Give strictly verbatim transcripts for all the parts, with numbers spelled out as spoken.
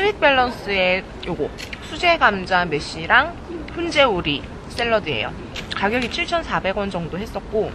스윗 밸런스의 요거 수제 감자 메쉬랑 훈제 오리 샐러드예요. 가격이 칠천사백 원 정도 했었고,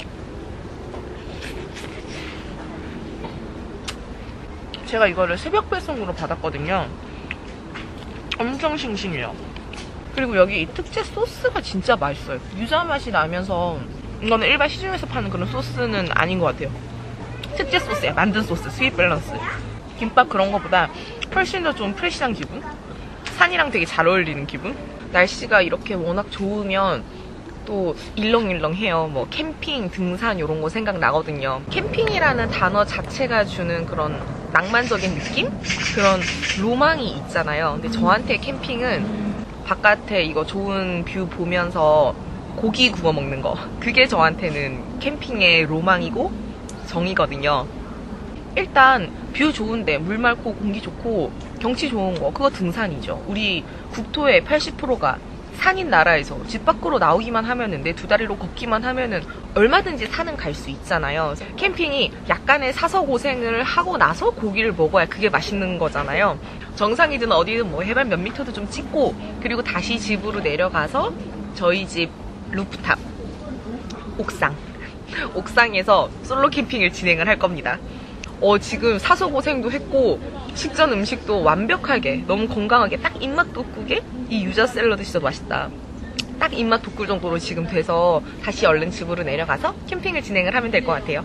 제가 이거를 새벽 배송으로 받았거든요. 엄청 싱싱해요. 그리고 여기 이 특제 소스가 진짜 맛있어요. 유자 맛이 나면서, 이거는 일반 시중에서 파는 그런 소스는 아닌 것 같아요. 특제 소스야. 만든 소스. 스윗 밸런스. 김밥 그런 거보다 훨씬 더 좀 프레시한 기분? 산이랑 되게 잘 어울리는 기분? 날씨가 이렇게 워낙 좋으면 또 일렁일렁해요. 뭐 캠핑, 등산 이런 거 생각나거든요. 캠핑이라는 단어 자체가 주는 그런 낭만적인 느낌? 그런 로망이 있잖아요. 근데 저한테 캠핑은 바깥에 이거 좋은 뷰 보면서 고기 구워 먹는 거, 그게 저한테는 캠핑의 로망이고 정이거든요. 일단 뷰 좋은데 물 맑고 공기 좋고 경치 좋은 거, 그거 등산이죠. 우리 국토의 팔십 퍼센트가 산인 나라에서 집 밖으로 나오기만 하면은, 내 두 다리로 걷기만 하면은 얼마든지 산은 갈 수 있잖아요. 캠핑이 약간의 사서 고생을 하고 나서 고기를 먹어야 그게 맛있는 거잖아요. 정상이든 어디든 뭐 해발 몇 미터도 좀 찍고, 그리고 다시 집으로 내려가서 저희 집 루프탑 옥상 옥상에서 솔로 캠핑을 진행을 할 겁니다. 어, 지금 사서 고생도 했고 식전 음식도 완벽하게 너무 건강하게 딱 입맛 돋구게, 이 유자 샐러드 진짜 맛있다, 딱 입맛 돋굴 정도로 지금 돼서 다시 얼른 집으로 내려가서 캠핑을 진행을 하면 될 것 같아요.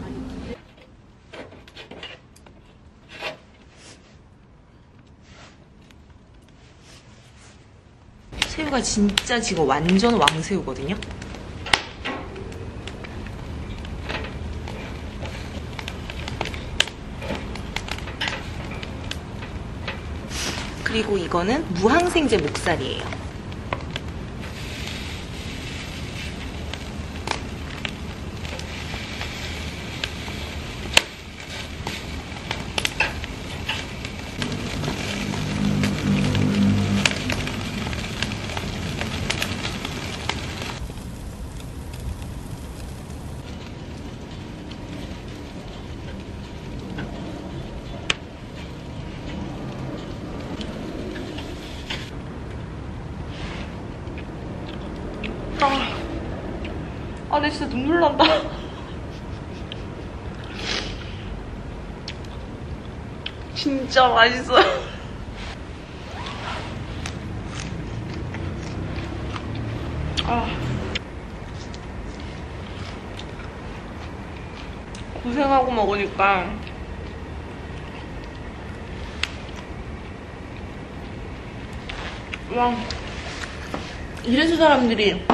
새우가 진짜 지금 완전 왕새우거든요. 그리고 이거는 무항생제 목살이에요. 아, 아, 내 진짜 눈물 난다. 진짜 맛있어요. 아, 고생하고 먹으니까 와, 이래서 사람들이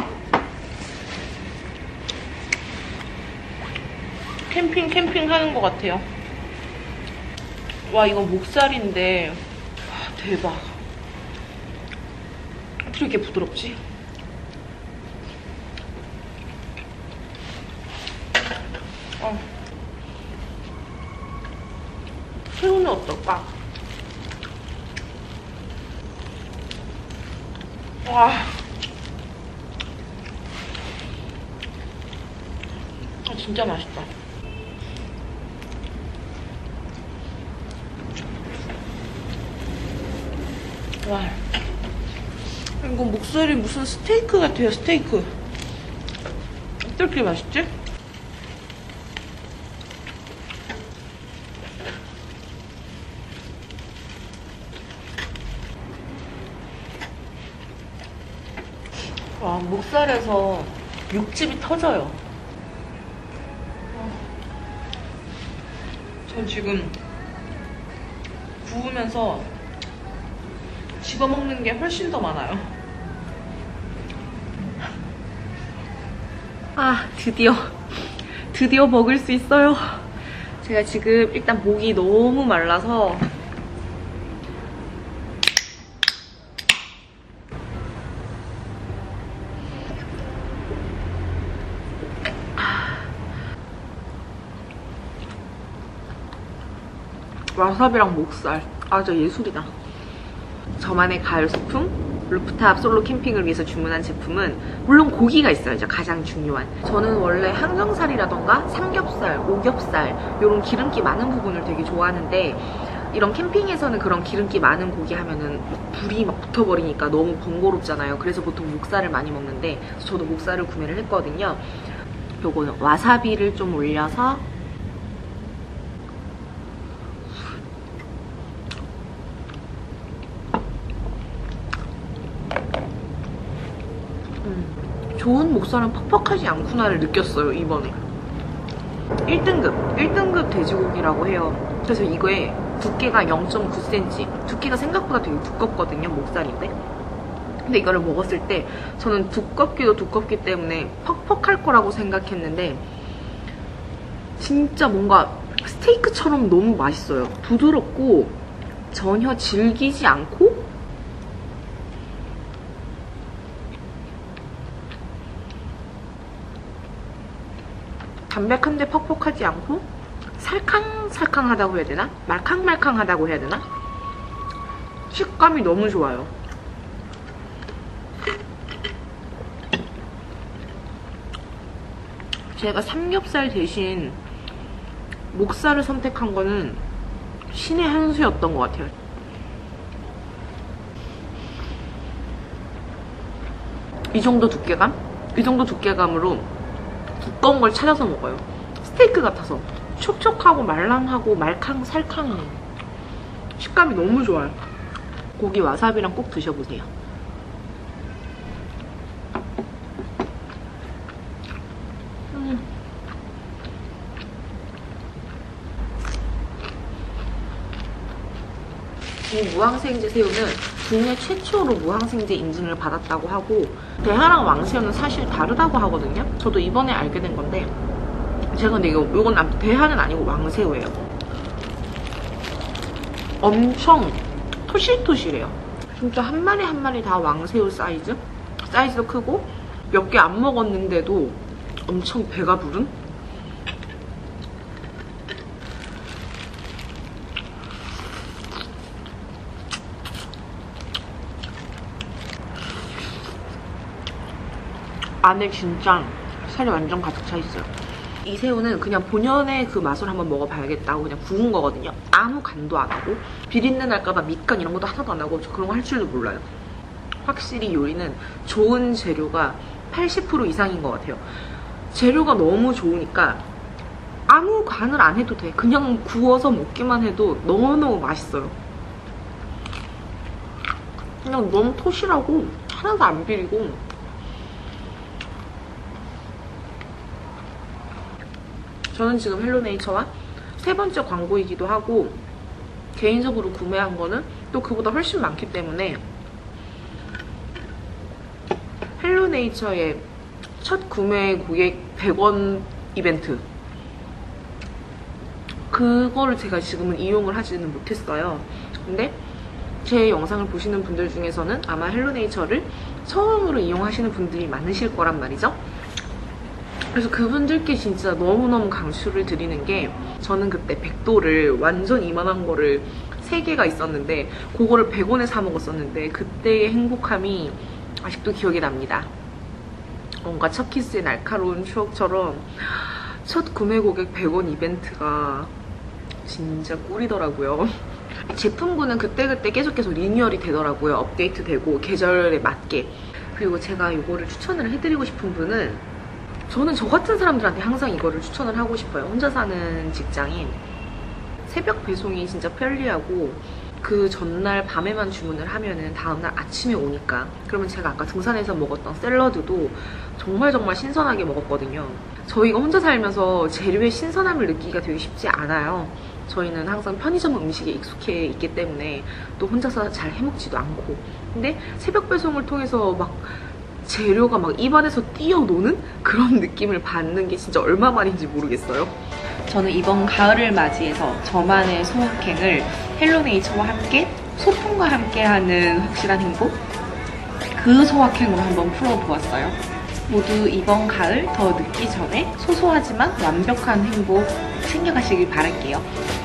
캠핑 캠핑 하는 것 같아요. 와, 이거 목살인데, 와, 대박. 어떻게 이렇게 부드럽지? 어. 새우는 어떨까? 와. 아, 진짜 맛있다. 와, 이거 목살이 무슨 스테이크 같아요. 스테이크. 어떻게 맛있지? 와, 목살에서 육즙이 터져요. 전 지금 구우면서 집어먹는 게 훨씬 더 많아요. 아, 드디어 드디어 먹을 수 있어요. 제가 지금 일단 목이 너무 말라서 와사비랑 목살, 아, 진짜 예술이다. 저만의 가을 소품, 루프탑 솔로 캠핑을 위해서 주문한 제품은 물론 고기가 있어야죠. 가장 중요한. 저는 원래 항정살이라던가 삼겹살, 오겹살 이런 기름기 많은 부분을 되게 좋아하는데 이런 캠핑에서는 그런 기름기 많은 고기 하면은 불이 막 붙어버리니까 너무 번거롭잖아요. 그래서 보통 목살을 많이 먹는데 저도 목살을 구매를 했거든요. 요거는 와사비를 좀 올려서 음, 좋은 목살은 퍽퍽하지 않구나를 느꼈어요, 이번에. 일 등급, 일 등급 돼지고기라고 해요. 그래서 이거에 두께가 영 점 구 센티미터, 두께가 생각보다 되게 두껍거든요, 목살인데. 근데 이거를 먹었을 때 저는 두껍기도 두껍기 때문에 퍽퍽할 거라고 생각했는데 진짜 뭔가 스테이크처럼 너무 맛있어요. 부드럽고 전혀 질기지 않고 담백한데 퍽퍽하지 않고 살캉살캉하다고 해야 되나? 말캉말캉하다고 해야 되나? 식감이 너무 좋아요. 제가 삼겹살 대신 목살을 선택한 거는 신의 한 수였던 것 같아요. 이 정도 두께감? 이 정도 두께감으로 두꺼운 걸 찾아서 먹어요. 스테이크 같아서 촉촉하고 말랑하고 말캉살캉 식감이 너무 좋아요. 고기 와사비랑 꼭 드셔보세요. 음. 이 무항생제 새우는 국내 최초로 무항생제 인증을 받았다고 하고 대하랑 왕새우는 사실 다르다고 하거든요. 저도 이번에 알게 된 건데 제가 근데 이거, 이건 대하는 아니고 왕새우예요. 엄청 토실토실해요. 진짜 한 마리 한 마리 다 왕새우 사이즈? 사이즈도 크고 몇 개 안 먹었는데도 엄청 배가 부른? 안에 진짜 살이 완전 가득 차 있어요. 이 새우는 그냥 본연의 그 맛을 한번 먹어봐야겠다고 그냥 구운 거거든요. 아무 간도 안 하고 비린내 날까봐 밑간 이런 것도 하나도 안 하고 저 그런 거 할 줄도 몰라요. 확실히 요리는 좋은 재료가 팔십 퍼센트 이상인 것 같아요. 재료가 너무 좋으니까 아무 간을 안 해도 돼. 그냥 구워서 먹기만 해도 너무너무 맛있어요. 그냥 너무 토실하고 하나도 안 비리고 저는 지금 헬로네이처와 세 번째 광고이기도 하고 개인적으로 구매한 거는 또 그보다 훨씬 많기 때문에 헬로네이처의 첫 구매 고객 백 원 이벤트 그거를 제가 지금은 이용을 하지는 못했어요. 근데 제 영상을 보시는 분들 중에서는 아마 헬로네이처를 처음으로 이용하시는 분들이 많으실 거란 말이죠. 그래서 그분들께 진짜 너무너무 강추를 드리는 게 저는 그때 백도를 완전 이만한 거를 세 개가 있었는데 그거를 백 원에 사 먹었었는데 그때의 행복함이 아직도 기억이 납니다. 뭔가 첫 키스의 날카로운 추억처럼 첫 구매 고객 백 원 이벤트가 진짜 꿀이더라고요. 제품군은 그때그때 계속해서 리뉴얼이 되더라고요. 업데이트 되고 계절에 맞게. 그리고 제가 이거를 추천을 해드리고 싶은 분은 저는 저 같은 사람들한테 항상 이거를 추천을 하고 싶어요. 혼자 사는 직장인. 새벽 배송이 진짜 편리하고 그 전날 밤에만 주문을 하면은 다음날 아침에 오니까. 그러면 제가 아까 등산에서 먹었던 샐러드도 정말 정말 신선하게 먹었거든요. 저희가 혼자 살면서 재료의 신선함을 느끼기가 되게 쉽지 않아요. 저희는 항상 편의점 음식에 익숙해 있기 때문에 또 혼자서 잘 해먹지도 않고. 근데 새벽 배송을 통해서 막 재료가 막 입안에서 뛰어노는 그런 느낌을 받는 게 진짜 얼마만인지 모르겠어요. 저는 이번 가을을 맞이해서 저만의 소확행을 헬로네이처와 함께 소품과 함께하는 확실한 행복 그 소확행으로 한번 풀어보았어요. 모두 이번 가을 더 늦기 전에 소소하지만 완벽한 행복 챙겨가시길 바랄게요.